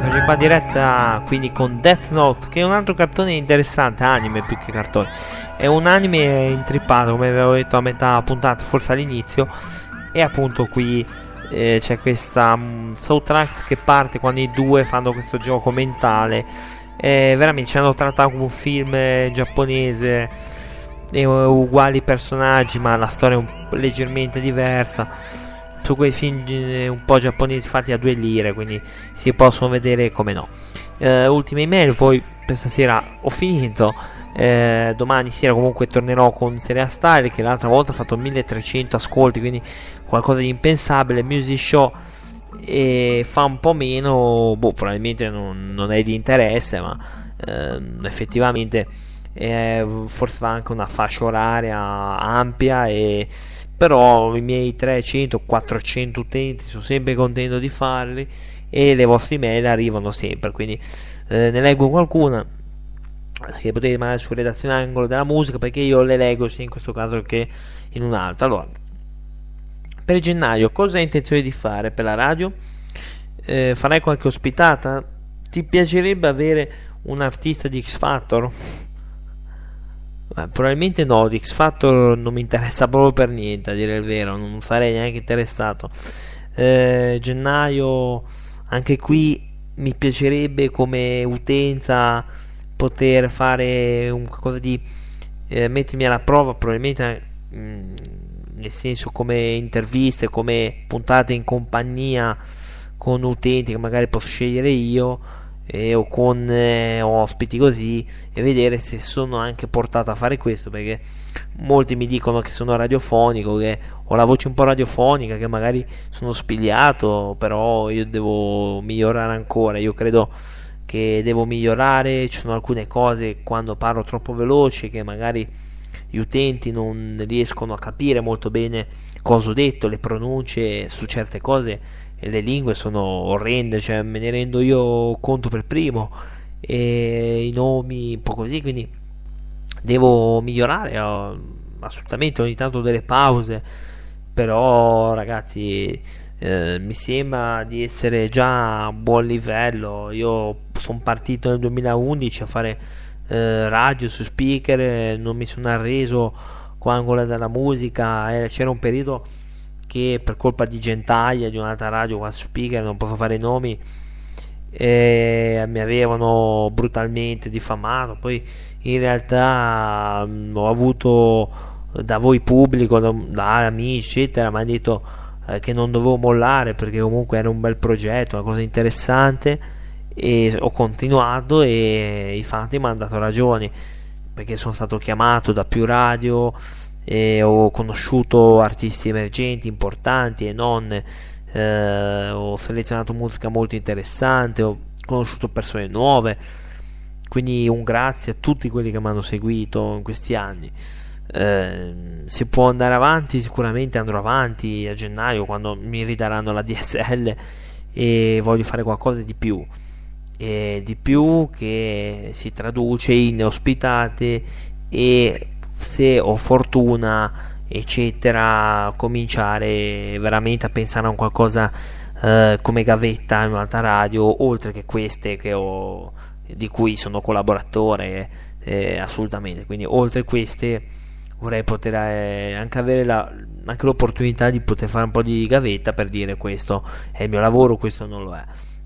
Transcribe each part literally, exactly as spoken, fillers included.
eccoci qua diretta quindi con Death Note, che è un altro cartone interessante, anime più che cartone. È un anime intrippato, come avevo detto a metà puntata, forse all'inizio. E appunto qui eh, c'è questa um, soundtrack che parte quando i due fanno questo gioco mentale. E veramente ci hanno trattato come un film eh, giapponese, e, uh, uguali personaggi, ma la storia è un, leggermente diversa. Su quei film un po' giapponesi fatti a due lire, quindi si possono vedere, come no. eh, ultime email, poi per stasera ho finito. eh, domani sera comunque tornerò con Seria Style, che l'altra volta ha fatto milletrecento ascolti, quindi qualcosa di impensabile. Music Show e fa un po' meno, boh, probabilmente non, non è di interesse, ma ehm, effettivamente eh, forse fa anche una fascia oraria ampia, e però i miei trecento quattrocento utenti sono sempre contento di farli, e le vostre email arrivano sempre, quindi eh, ne leggo qualcuna che potete mandare su redazione Angolo della Musica, perché io le leggo sia in questo caso che in un altro. Allora, per gennaio cosa hai intenzione di fare per la radio? Eh, farai qualche ospitata? Ti piacerebbe avere un artista di X Factor? Beh, probabilmente no, di X Factor non mi interessa proprio per niente, a dire il vero, non sarei neanche interessato. eh, gennaio anche qui mi piacerebbe come utenza poter fare un qualcosa di eh, mettermi alla prova, probabilmente mh, nel senso come interviste, come puntate in compagnia con utenti che magari posso scegliere io, Eh, o con eh, ospiti così, e vedere se sono anche portato a fare questo, perché molti mi dicono che sono radiofonico, che ho la voce un po' radiofonica, che magari sono spigliato, però io devo migliorare ancora. Io credo che devo migliorare. Ci sono alcune cose quando parlo troppo veloce che magari gli utenti non riescono a capire molto bene cosa ho detto, le pronunce su certe cose, e le lingue sono orrende, cioè me ne rendo io conto per primo, e i nomi un po' così, quindi devo migliorare. Ho assolutamente ogni tanto delle pause, però ragazzi eh, mi sembra di essere già a buon livello. Io sono partito nel duemilaundici a fare eh, radio su speaker, eh, non mi sono arreso con Angolo della Musica. eh, c'era un periodo che per colpa di Gentaglia, di un'altra radio qua su speaker, non posso fare i nomi, eh, mi avevano brutalmente diffamato. Poi in realtà mh, ho avuto da voi pubblico, da, da amici eccetera, mi hanno detto eh, che non dovevo mollare, perché comunque era un bel progetto, una cosa interessante, e ho continuato, e infatti mi hanno dato ragione, perché sono stato chiamato da più radio e ho conosciuto artisti emergenti importanti e non, eh, ho selezionato musica molto interessante, ho conosciuto persone nuove, quindi un grazie a tutti quelli che mi hanno seguito in questi anni. Eh, si può andare avanti, sicuramente andrò avanti a gennaio, quando mi ridaranno la D S L, e voglio fare qualcosa di più, e di più che si traduce in ospitate, e se ho fortuna eccetera cominciare veramente a pensare a un qualcosa eh, come gavetta in un'altra radio, oltre che queste che ho, di cui sono collaboratore, eh, assolutamente. Quindi oltre queste vorrei poter eh, anche avere la, anche l'opportunità di poter fare un po' di gavetta, per dire questo è il mio lavoro, questo non lo è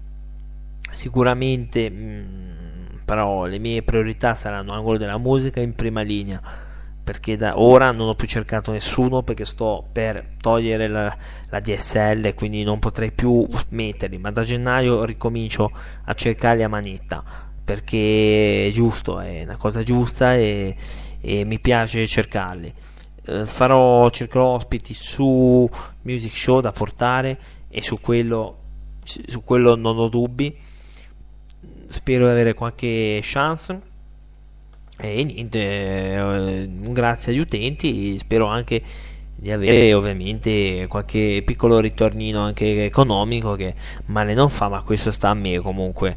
sicuramente. mh, però le mie priorità saranno Angolo della Musica in prima linea, perché da ora non ho più cercato nessuno, perché sto per togliere la, la D S L, quindi non potrei più metterli, ma da gennaio ricomincio a cercarli a manetta, perché è giusto, è una cosa giusta, e, e mi piace cercarli. eh, farò cercherò ospiti su Music Show da portare, e su quello su quello non ho dubbi, spero di avere qualche chance. E niente, eh, grazie agli utenti, spero anche di avere ovviamente qualche piccolo ritornino anche economico, che male non fa, ma questo sta a me comunque.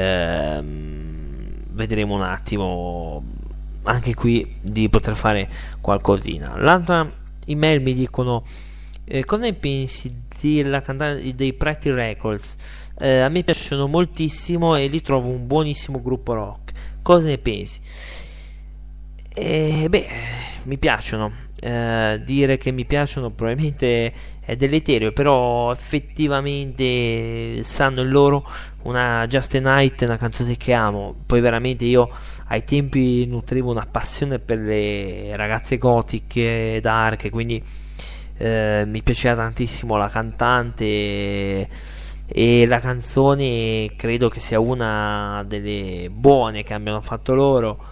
ehm, vedremo un attimo anche qui di poter fare qualcosina. L'altra email mi dicono Eh, cosa ne pensi della cantante dei Pretty Records? Eh, a me piacciono moltissimo e li trovo un buonissimo gruppo rock. Cosa ne pensi? Eh, beh, mi piacciono. Eh, dire che mi piacciono probabilmente è deleterio, però effettivamente sanno il loro. Una Just a Night è una canzone che amo. Poi veramente io ai tempi nutrivo una passione per le ragazze gotiche dark, quindi eh, mi piaceva tantissimo la cantante e, e la canzone credo che sia una delle buone che abbiano fatto loro,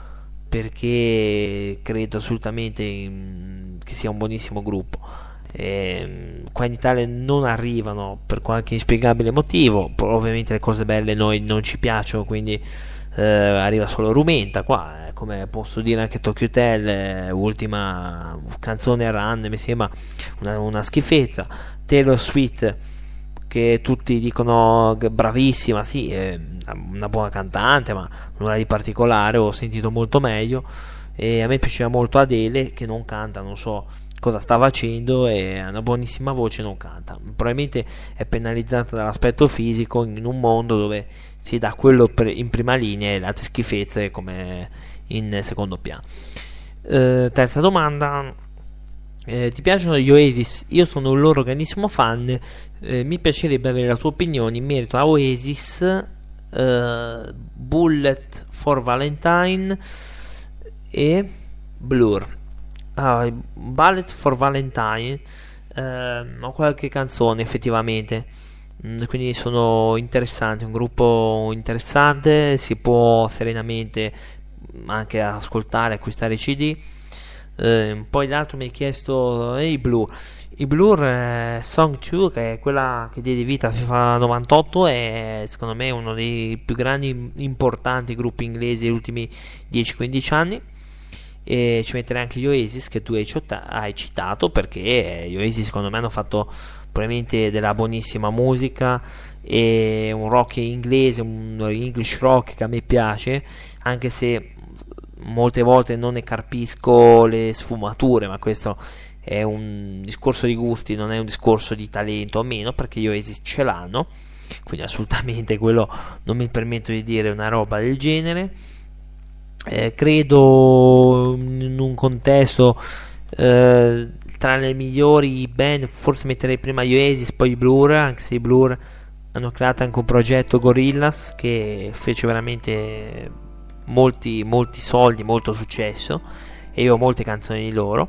perché credo assolutamente in, che sia un buonissimo gruppo. E, qua in Italia non arrivano per qualche inspiegabile motivo, ovviamente le cose belle noi non ci piacciono, quindi eh, arriva solo Rumenta qua, eh, come posso dire anche Tokyo Hotel, eh, ultima canzone Run mi sembra una, una schifezza. Taylor Swift, che tutti dicono bravissima, sì, è una buona cantante, ma nulla di particolare, ho sentito molto meglio. E a me piaceva molto Adele, che non canta, non so cosa sta facendo, e ha una buonissima voce, non canta. Probabilmente è penalizzata dall'aspetto fisico in un mondo dove si dà quello in prima linea e le altre schifezze come in secondo piano. Eh, terza domanda. Eh, ti piacciono gli Oasis? Io sono un loro grandissimo fan. Eh, mi piacerebbe avere la tua opinione in merito a Oasis, eh, Bullet for Valentine e Blur. Ah, Bullet for Valentine, eh, ho qualche canzone effettivamente, mm, quindi sono interessanti, un gruppo interessante, si può serenamente anche ascoltare, acquistare C D. Eh, poi l'altro mi hai chiesto eh, i Blur. I Blur, eh, Song due, che è quella che diede vita a FIFA novantotto, è secondo me uno dei più grandi importanti gruppi inglesi degli ultimi dieci quindici anni. E ci metterei anche gli Oasis che tu hai, ciota- hai citato, perché gli Oasis secondo me hanno fatto probabilmente della buonissima musica e un rock inglese, un English rock che a me piace, anche se molte volte non ne carpisco le sfumature, ma questo è un discorso di gusti, non è un discorso di talento o meno, perché gli Oasis ce l'hanno, quindi assolutamente quello non mi permetto di dire una roba del genere. Eh, credo in un contesto eh, tra le migliori band forse metterei prima gli Oasis, poi i Blur, anche se i Blur hanno creato anche un progetto Gorillaz che fece veramente molti, molti soldi, molto successo, e io ho molte canzoni di loro.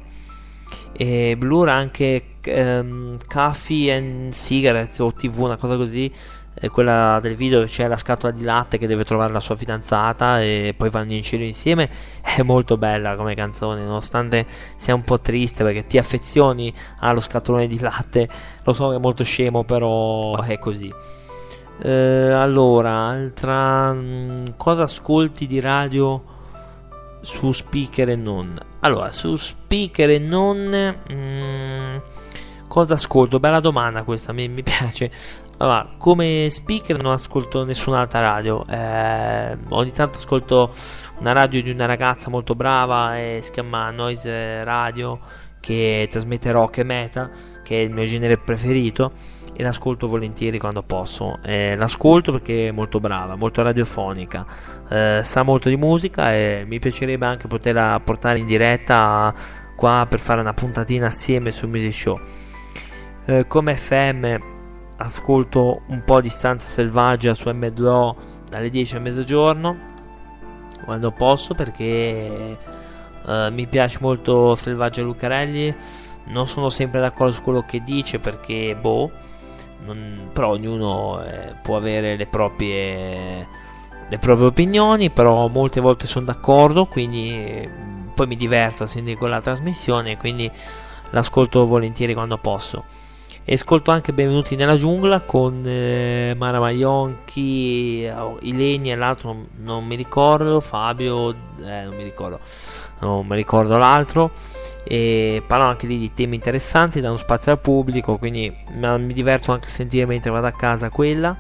E Blur anche um, Coffee and Cigarettes o T V, una cosa così, eh, quella del video dove c'è la scatola di latte che deve trovare la sua fidanzata e poi vanno in cielo insieme, è molto bella come canzone, nonostante sia un po' triste perché ti affezioni allo scatolone di latte. Lo so che è molto scemo, però è così. Eh, allora, altra mh, cosa ascolti di radio su speaker e non? Allora, su speaker e non mh, cosa ascolto? Bella domanda questa, mi, mi piace. Allora, come speaker non ascolto nessun'altra radio, eh, ogni tanto ascolto una radio di una ragazza molto brava, e si chiama Noise Radio, che trasmette rock e metal, che è il mio genere preferito, e l'ascolto volentieri quando posso. Eh, l'ascolto perché è molto brava, molto radiofonica, eh, sa molto di musica, e mi piacerebbe anche poterla portare in diretta qua per fare una puntatina assieme su Music Show. Eh, come F M ascolto un po' di Stanza Selvaggia su M due O dalle dieci a mezzogiorno quando posso, perché eh, mi piace molto Selvaggia Lucarelli. Non sono sempre d'accordo su quello che dice, perché boh, non, però ognuno eh, può avere le proprie le proprie opinioni, però molte volte sono d'accordo, quindi eh, poi mi diverto a sentire quella trasmissione, quindi l'ascolto volentieri quando posso. E ascolto anche Benvenuti nella giungla con eh, Mara Maionchi, Ileni e l'altro non, non mi ricordo, Fabio, eh, non mi ricordo, non mi ricordo l'altro. E parlano anche lì di temi interessanti, danno spazio al pubblico, quindi mi diverto anche a sentire mentre vado a casa quella.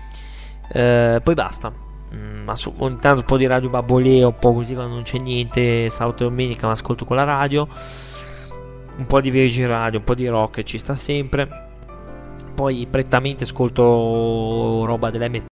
Eh, poi basta. Mm, ogni tanto un po' di radio babboleo, un po' così quando non c'è niente, sabato e domenica mi ascolto con la radio. un po' di Virgin Radio, un po' di rock ci sta sempre. Poi prettamente ascolto roba dell'M